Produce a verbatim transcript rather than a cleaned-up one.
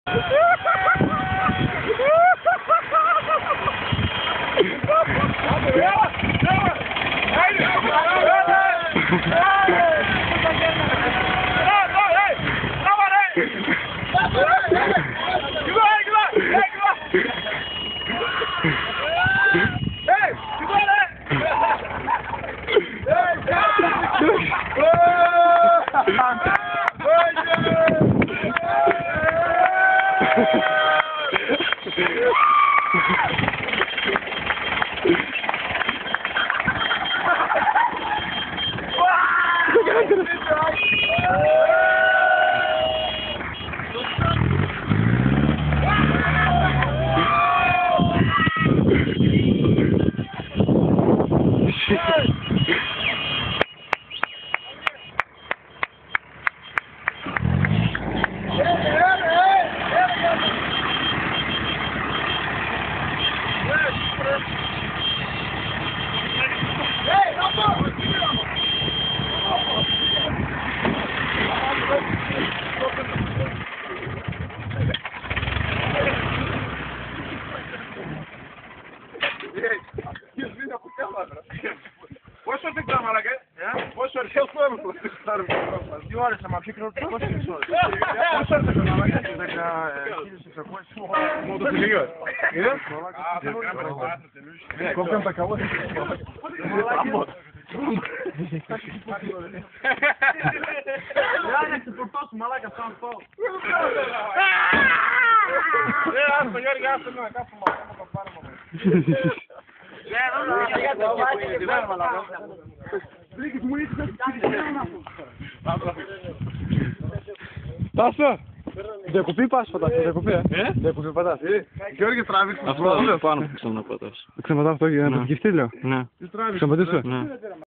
Πόσο δεν κάνω, αλλά και. Πόσο αρχαίο το έμεινε. Τι ώρες θα μ' πόσο ώρες. Πόσο ώρες θα κάνω, αλλά και. Μόνο το φιλίο. Είδες. Κόψαν τα καβό. Άνοιξε το πορτό σου, μαλάκα, σαν αυτό. Ε, άστο Γιώργη, άστο να κάτσουμε. Θα πάρουμε. Τάσο! Διακοπή πας πατάς, διακοπή ε! Διακοπή πατάς! Γιώργη τράβηξε Αυτό πάνω που ξαναπατάς. Ξαναπατάς αυτό για να το κυφτεί λέω. Ναι. Ξαναπατήσω.